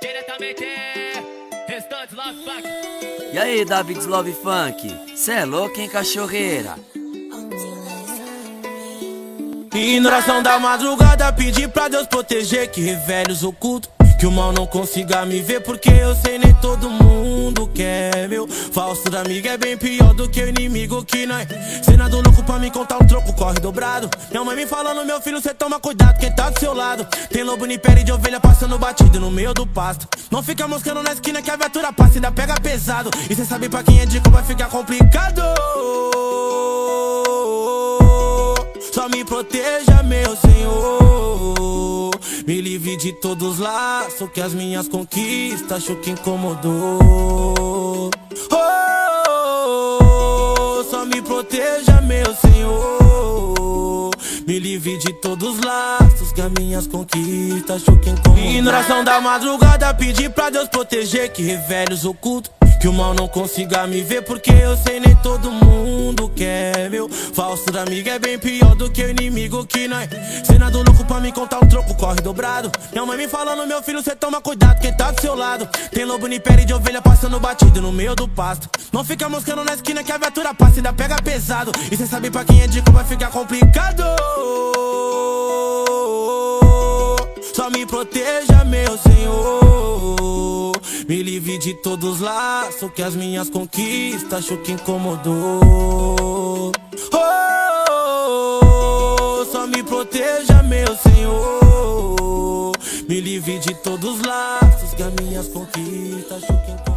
Diretamente, Restantes Love Funk. E aí, David Love Funk? Cê é louco, hein, cachorreira? E na oração da madrugada pedi pra Deus proteger, que revele os ocultos, que o mal não consiga me ver, porque eu sei nem todo mundo quer meu. Falso da amiga é bem pior do que o inimigo que nós. Cena do louco pra me contar um troco, corre dobrado. Minha mãe me falando, meu filho, cê toma cuidado, quem tá do seu lado. Tem lobo em pele de ovelha passando batido no meio do pasto. Não fica moscando na esquina que a viatura passa e ainda pega pesado. E cê sabe pra quem é dica vai ficar complicado. Só me proteja, meu Senhor. Me livre de todos os laços, que as minhas conquistas achou que incomodou. Só me proteja, meu Senhor. Me livre de todos os laços, que as minhas conquistas achou que incomodou. E na oração da madrugada pedi pra Deus proteger, que revele os ocultos, que o mal não consiga me ver, porque eu sei nem todo mundo quer meu. Falso da amiga é bem pior do que o inimigo que nós. Cena do louco pra me contar um troco, corre dobrado. Minha mãe me falando, meu filho, cê toma cuidado, quem tá do seu lado. Tem lobo em pele de ovelha passando batido no meio do pasto. Não fica moscando na esquina que a viatura passa e ainda pega pesado. E cê sabe pra quem é dica vai ficar complicado. Só me proteja, meu Senhor. Me livre de todos os laços, que as minhas conquistas achou que incomodou. Só me proteja, meu Senhor. Me livre de todos os laços, que as minhas conquistas achou que incomodou.